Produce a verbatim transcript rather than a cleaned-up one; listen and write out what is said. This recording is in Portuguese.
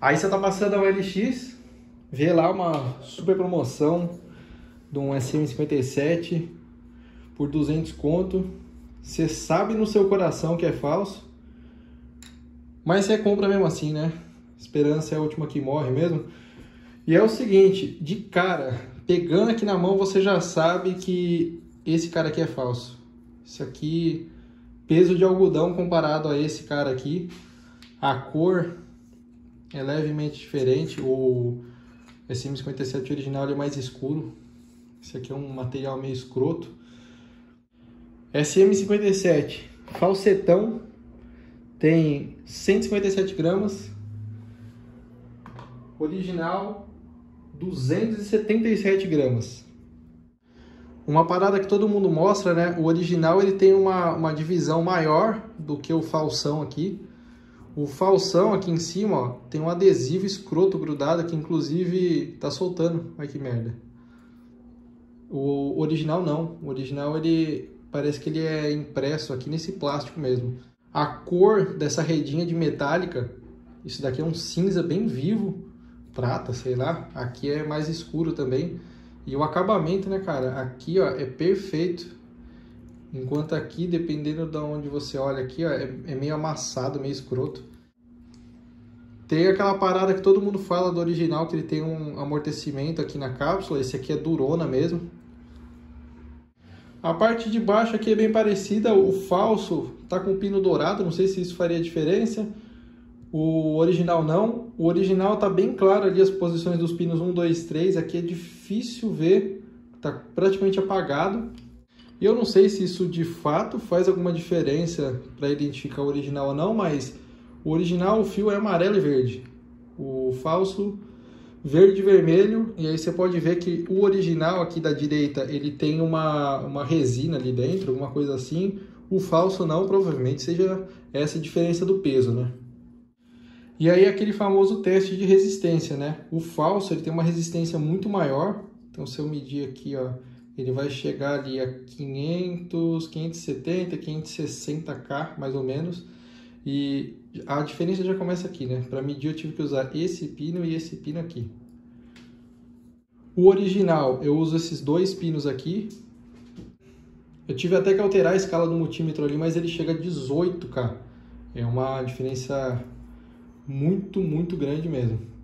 Aí você tá passando a O L X, vê lá uma super promoção de um S M cinquenta e sete por duzentos conto. Você sabe no seu coração que é falso, mas você compra mesmo assim, né? Esperança é a última que morre mesmo. E é o seguinte, de cara, pegando aqui na mão, você já sabe que esse cara aqui é falso. Isso aqui, peso de algodão comparado a esse cara aqui. A cor é levemente diferente. O S M cinquenta e sete original ele é mais escuro. Esse aqui é um material meio escroto. S M cinquenta e sete, falsetão, tem cento e cinquenta e sete gramas. Original, duzentos e setenta e sete gramas. Uma parada que todo mundo mostra, né? O original ele tem uma, uma divisão maior do que o falsão aqui. O falsão aqui em cima, ó, tem um adesivo escroto grudado que inclusive tá soltando. Olha que merda. O original não. O original ele parece que ele é impresso aqui nesse plástico mesmo. A cor dessa redinha de metálica, isso daqui é um cinza bem vivo, prata, sei lá. Aqui é mais escuro também. E o acabamento, né, cara? Aqui, ó, é perfeito. Enquanto aqui, dependendo de onde você olha aqui, ó, é, é meio amassado, meio escroto. Tem aquela parada que todo mundo fala do original, que ele tem um amortecimento aqui na cápsula. Esse aqui é durona mesmo. A parte de baixo aqui é bem parecida. O falso tá com pino dourado, não sei se isso faria diferença. O original não. O original tá bem claro ali as posições dos pinos um, dois, três. Aqui é difícil ver, tá praticamente apagado. E eu não sei se isso de fato faz alguma diferença para identificar o original ou não, mas o original, o fio é amarelo e verde. O falso, verde e vermelho. E aí você pode ver que o original aqui da direita, ele tem uma, uma resina ali dentro, alguma coisa assim. O falso não, provavelmente seja essa a diferença do peso, né? E aí aquele famoso teste de resistência, né? O falso ele tem uma resistência muito maior. Então se eu medir aqui, ó, ele vai chegar ali a quinhentos, quinhentos e setenta, quinhentos e sessenta K mais ou menos. E a diferença já começa aqui, né? Para medir eu tive que usar esse pino e esse pino aqui. O original eu uso esses dois pinos aqui. Eu tive até que alterar a escala do multímetro ali, mas ele chega a dezoito K. É uma diferença muito, muito grande mesmo.